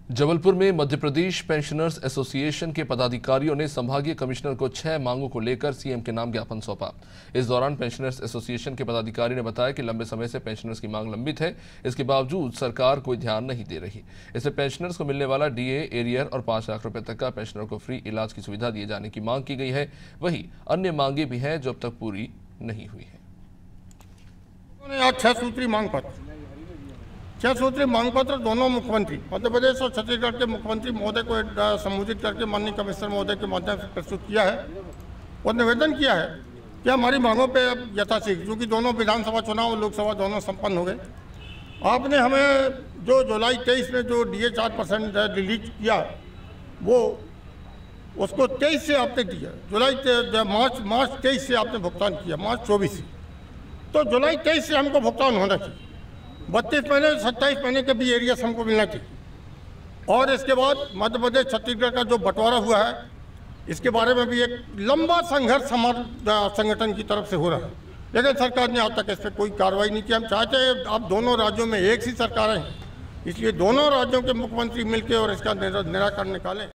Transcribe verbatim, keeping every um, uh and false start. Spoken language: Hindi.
जबलपुर में मध्य प्रदेश पेंशनर्स एसोसिएशन के पदाधिकारियों ने संभागीय कमिश्नर को छह मांगों को लेकर सीएम के नाम ज्ञापन सौंपा। इस दौरान पेंशनर्स एसोसिएशन के पदाधिकारी ने बताया कि लंबे समय से पेंशनर्स की मांग लंबित है, इसके बावजूद सरकार कोई ध्यान नहीं दे रही। इससे पेंशनर्स को मिलने वाला डीए, एरियर और पांच लाख रुपए तक का पेंशनर को फ्री इलाज की सुविधा दिए जाने की मांग की गई है। वहीं अन्य मांगे भी हैं जो अब तक पूरी नहीं हुई है। छह सूत्री मांग पत्र छह सूत्री मांग पत्र दोनों मुख्यमंत्री मध्य प्रदेश और छत्तीसगढ़ के मुख्यमंत्री महोदय को संबोधित करके माननीय कमिश्नर महोदय के माध्यम से प्रस्तुत किया है और निवेदन किया है कि हमारी मांगों पे यथाशीघ्र, क्योंकि दोनों विधानसभा चुनाव और लोकसभा दोनों संपन्न हो गए। आपने हमें जो जुलाई तेईस में जो डी ए चार परसेंट रिलीज किया वो उसको तेईस से आपने दिया, जुलाई मार्च मार्च तेईस से आपने भुगतान किया, मार्च चौबीस से, तो जुलाई तेईस से हमको भुगतान होना चाहिए। बत्तीस महीने सत्ताईस महीने के भी एरिया हमको मिलना चाहिए। और इसके बाद मध्य प्रदेश छत्तीसगढ़ का जो बंटवारा हुआ है, इसके बारे में भी एक लंबा संघर्ष हमारे संगठन की तरफ से हो रहा है, लेकिन सरकार ने आज तक इस पर कोई कार्रवाई नहीं की। हम चाहते हैं अब दोनों राज्यों में एक सी सरकारें हैं, इसलिए दोनों राज्यों के मुख्यमंत्री मिलकर और इसका निराकरण निकालें।